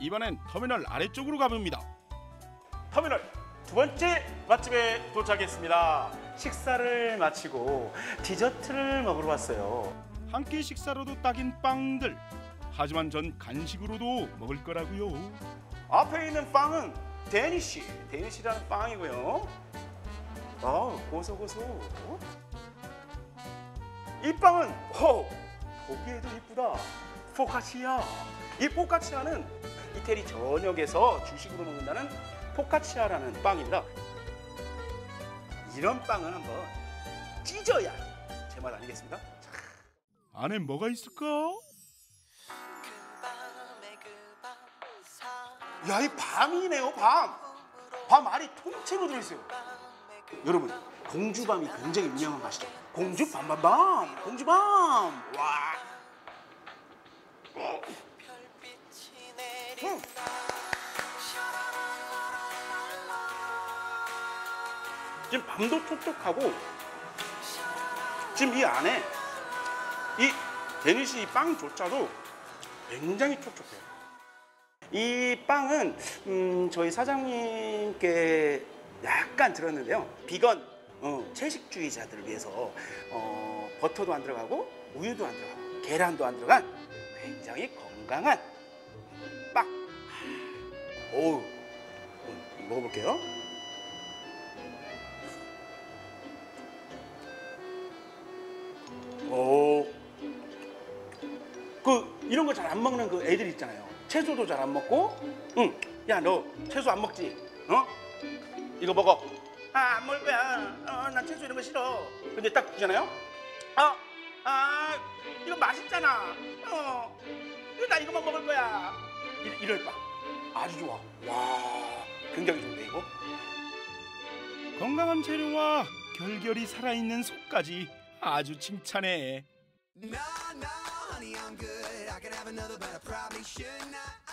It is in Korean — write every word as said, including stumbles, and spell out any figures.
이번엔 터미널 아래쪽으로 가봅니다. 터미널 두 번째 맛집에 도착했습니다. 식사를 마치고 디저트를 먹으러 왔어요. 한 끼 식사로도 딱인 빵들. 하지만 전 간식으로도 먹을 거라고요. 앞에 있는 빵은 데니쉬, 데니쉬라는 빵이고요. 아, 고소고소. 이 빵은 호, 보기에도 이쁘다. 포카치아. 이 포카치아는 이태리 전역에서 주식으로 먹는다는 포카치아라는 빵입니다. 이런 빵은 한번 찢어야 제 말 아니겠습니까? 안에 뭐가 있을까? 야, 이 밤이네요, 밤. 밤 알이 통째로 들어있어요. 여러분, 공주밤이 굉장히 유명한 거 아시죠? 공주 밤밤밤, 공주밤. 와. 음. 지금 밤도 촉촉하고 지금 이 안에 이 데니시 빵조차도 굉장히 촉촉해요. 이 빵은 음, 저희 사장님께 약간 들었는데요. 비건 어, 채식주의자들을 위해서 어, 버터도 안 들어가고 우유도 안 들어가고 계란도 안 들어간 굉장히 건강한 빵. 오우, 음, 먹어볼게요. 오, 그 이런 거 잘 안 먹는 그 애들 있잖아요. 채소도 잘 안 먹고, 응, 야 너 채소 안 먹지? 어? 이거 먹어. 아, 안 먹을 거야. 어, 난 채소 이런 거 싫어. 근데 딱 주잖아요. 아, 아, 이거 맛있잖아. 어, 나 이거만 먹을 거야. 이, 이럴 빵. 아주 좋아. 와, 굉장히 좋은데 이거. 건강한 재료와 결결이 살아있는 속까지 아주 칭찬해. No, no, honey, I'm good. I could have another, but I probably should not.